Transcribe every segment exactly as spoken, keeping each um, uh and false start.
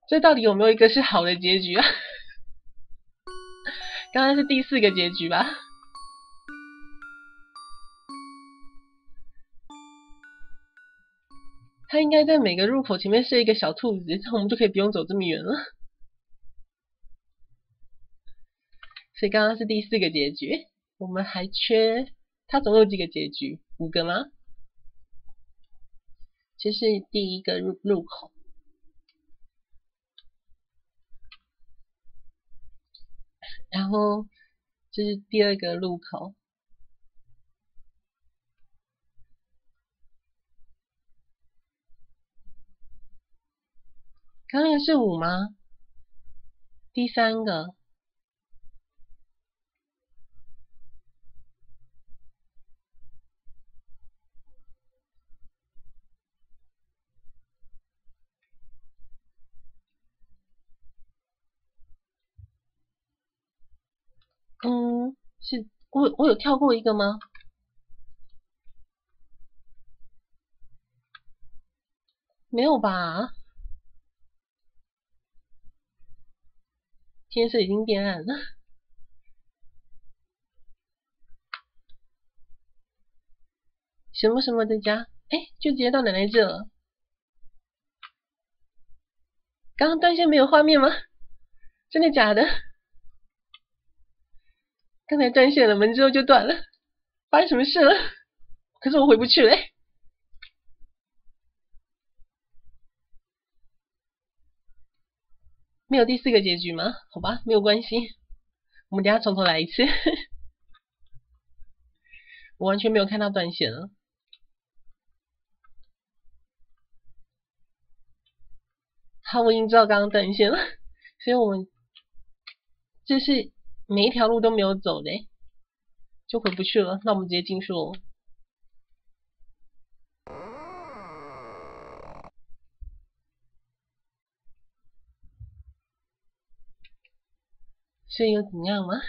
这到底有没有一个是好的结局啊？刚刚是第四个结局吧？它应该在每个入口前面设一个小兔子，这样我们就可以不用走这么远了。所以刚刚是第四个结局，我们还缺，它总共有几个结局？五个吗？这是第一个入入口。然后这是第二个路口，刚刚那个是五吗？第三个，嗯，是我我有跳过一个吗？没有吧？天色已经变暗了。什么什么的家，哎，就直接到奶奶这了。刚刚断线没有画面吗？真的假的？刚才断线了，门之后就断了，发生什么事了？可是我回不去了。没有第四个结局吗？好吧，没有关系，我们等一下从头来一次。我完全没有看到断线了。好，我已经知道刚刚断线了，所以我们这是每一条路都没有走的，就回不去了。那我们直接进去喽。所以又怎样吗？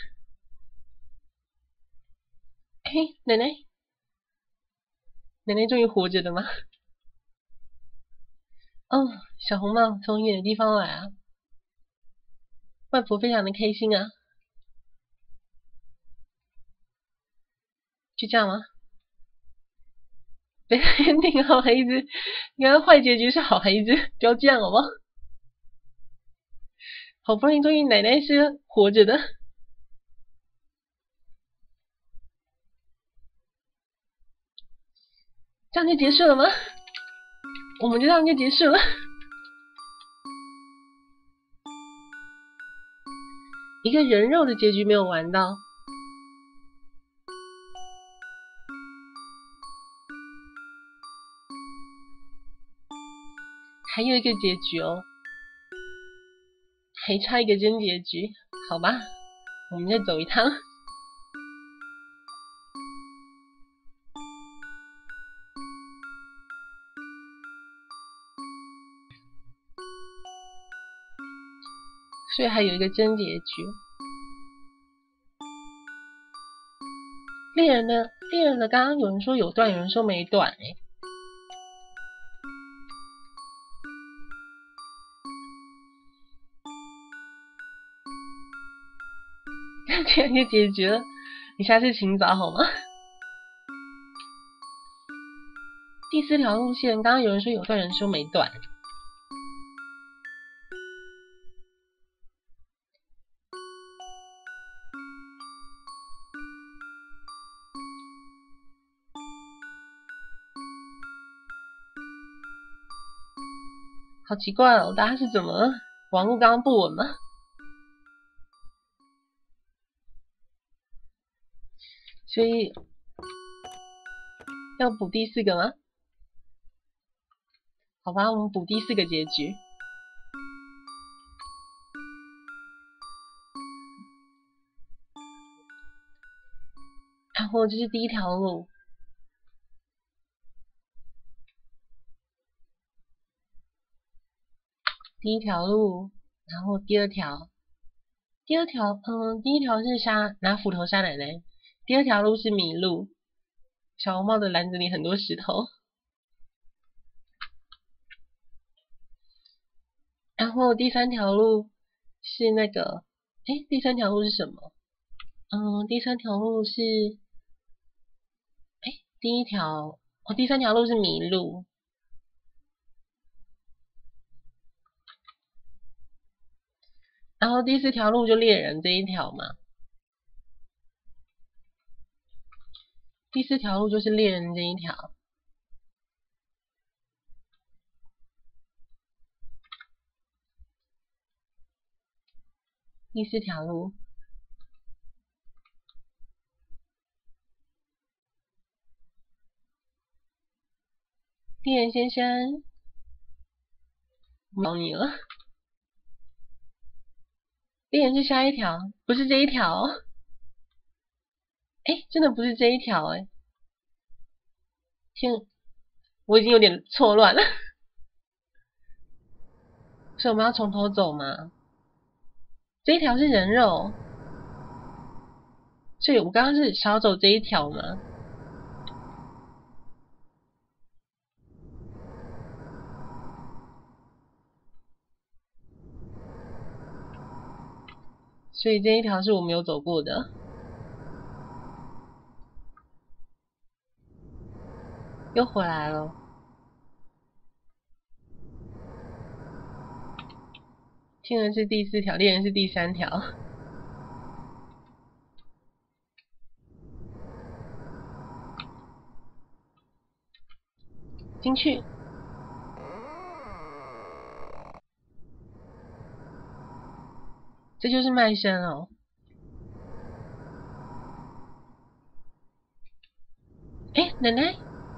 嘿，奶奶，奶奶终于活着的吗？哦，小红帽从远的地方来啊，外婆非常的开心啊。就这样吗？对，那个好孩子，你看坏结局是好孩子，不要这样好不好？好不容易终于奶奶是活着的，这样就结束了吗？我们就这样就结束了。一个人肉的结局没有玩到。还有一个结局哦，还差一个真结局，好吧，我们再走一趟。所以还有一个真结局。猎人的猎人的，刚刚有人说有断，有人说没断哎。这样就结局了，你下次请早好吗？第四条路线，刚刚有人说有断，有人说没断。好奇怪哦，大家是怎么了？网络刚刚不稳吗？所以要补第四个吗？好吧，我们补第四个结局。然后这是第一条路，第一条路，然后第二条，第二条，嗯，第一条是杀拿斧头杀奶奶，第二条路是迷路，小红帽的篮子里很多石头。 然后第三条路是那个，哎，第三条路是什么？嗯，第三条路是，哎，第一条，哦，第三条路是迷路。然后第四条路就猎人这一条嘛。第四条路就是猎人这一条。第四条路，猎人先生，找你了。猎人是下一条，不是这一条。哎，真的不是这一条哎。天，我已经有点错乱了。所以我们要从头走吗？这一条是人肉，所以我刚刚是少走这一条吗？所以这一条是我没有走过的。又回来了。天人是第四条，猎人是第三条。进去。这就是卖身哦。哎，奶奶。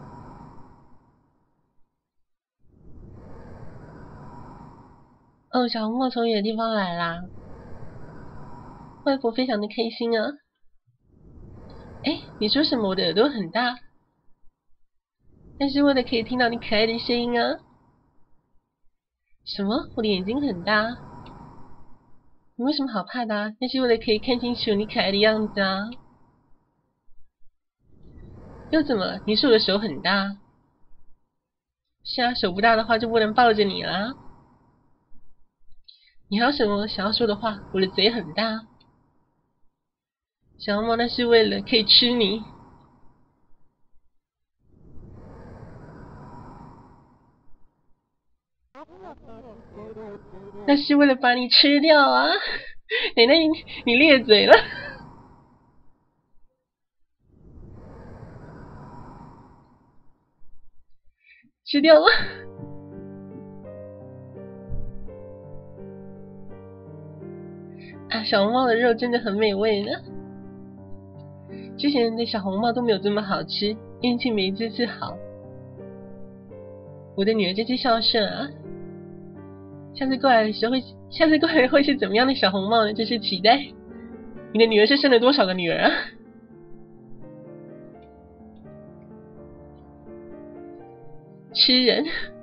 哦，小红帽从远的地方来啦。外婆非常的开心啊。哎，你说什么？我的耳朵很大，但是为了可以听到你可爱的声音啊。什么？我的眼睛很大？你为什么好怕的啊？那是为了可以看清楚你可爱的样子啊。又怎么？你说我的手很大？是啊，手不大的话就不能抱着你啦。你还有什么想要说的话？我的嘴很大。小红帽那是为了可以吃你。那是为了把你吃掉啊！奶奶，你你咧嘴了。吃掉了。啊，小红帽的肉真的很美味呢。之前的小红帽都没有这么好吃，运气没这次好。我的女儿真是孝顺啊！下次过来的时候会，下次过来会是怎么样的小红帽呢？真是期待。你的女儿是生了多少个女儿啊？吃人。